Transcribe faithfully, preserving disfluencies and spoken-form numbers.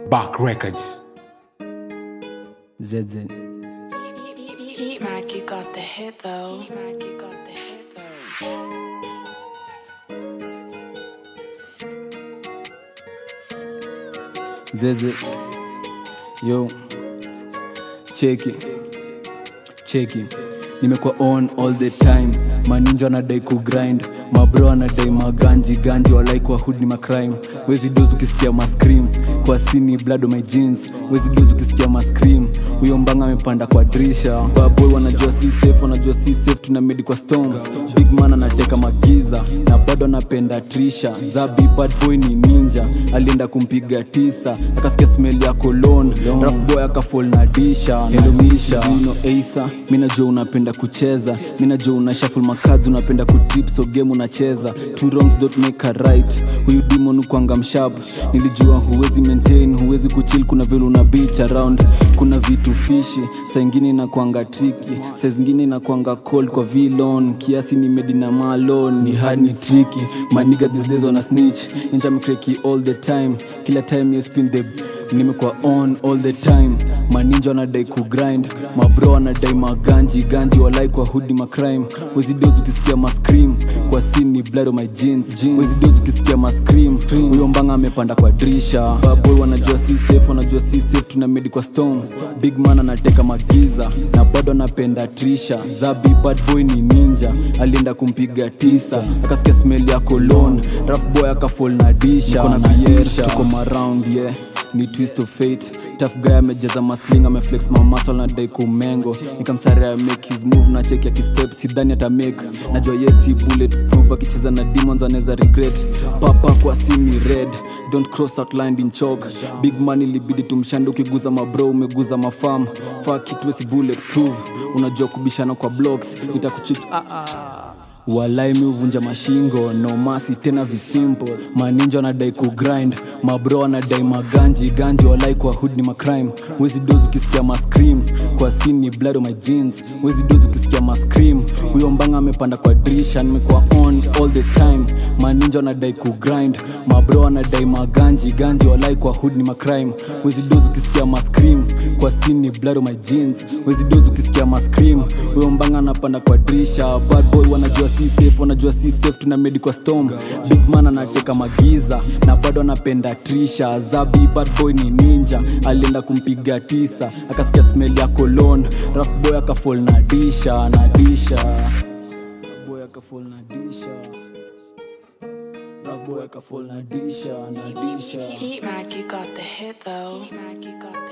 barkreckords. Z Z. Heat Mac, you got the hit though. Heat Mac, you got the hit though. Z Z. Yo, check it, check it. Nimekuwa on all the time. Maninja anadai kugrind, mabro anadai maganji ganji, walai kwa hood ni macrime. Wezi dozu ukisikia mascream, kwa stini blood on my jeans. Wezi dozu ukisikia mascream, huyo mbanga amepanda kwa drisha. Baboy wanajua si safe, wanajua si safe, tunamedi kwa storm. Big man anateka magiza, na bado anapenda Trisha. Zabi bad boy ni ninja, alienda kumpiga tisa, akasikia smell ya cologne. Rough boy akafall na Deesha. Hello Misha, you know Asa, mina jo unapenda kucheza, mina jo una shuffle makazi, unapenda kutip, so game unacheza. Two wrongs don't make a right, huyu demon ukwanga mshab. Nilijua huwezi maintain, huwezi kuchill, kuna vile una beach around. Kuna vitu fishi, saa ingine inakuanga tricky, saa zingine inakuanga cold kwa vilon. Kiasi ni made na malone, ni hard ni tricky. My nigga these days on a snitch, ninja mcracky all the time. Kila time you spin the nimekuwa on all the time. Maninja wanadai kugrind, mabro wanadai maganji ganji, walai kwa hood ni macrime. Wezi dozu ukisikia mascream, kwa scene ni blood on my jeans. Wezi dozu ukisikia mascream, huyo mbanga amepanda kwa drisha. Baboy wanajua si safe, wanajua si safe, tunamedi kwa storm. Big man anateka magiza, na bado anapenda Trisha. Zabi bad boy ni ninja, alienda kumpiga tisa, akasikia smell ya cologne. Rough boy akafall na Deesha. Niko na Deesha, tuko around yeah, ni twist of fate. Tough guy amejaza masling, ameflex my muscle na dai kumengo. Nikamsare I make his move, na check ya kistep, sidhani ata make. Najua yes he bulletproof, akicheza na demons aneza regret. Papa kwa sini red, don't cross out line in chalk. Big money libidi tumshande, ukiguza mabro umeguza mafam. Fuck it wesi bulletproof, unajua kubishana kwa blocks, nitakuchit ah ah. Walai mi uvunja mashingo, no mercy tena visimple. Maninja wanadai kugrind, mabro wanadai maganji ganji, walai kwa hood ni macrime. Wezi dozu ukisikia mascream, kwa scene ni blood on my jeans. Wezi dozu ukisikia mascream, huyo mbanga amepanda kwa drisha. Nimekuwa on all the time. Maninja wanadai kugrind, mabro wanadai maganji ganji, walai kwa hood ni macrime. Wezi dozu ukisikia mascream, kwa scene ni blood on my jeans. Wezi dozu ukisikia mascream, huyo mbanga anapanda kwa drisha. Bad boy wanajua si safe, wanajua si safe, tunamedi kwa storm. Big man anateka magiza, na bado anapenda Trisha. Zabi bad boy ni ninja, alienda kumpiga tisa, akasikia smell ya cologne. Rough boy akafall na Deesha, na Deesha. Rough boy akafall na Deesha. Rough boy akafall na Deesha, na Deesha. Heat Mac, you got the hit though. Heat Mac, you got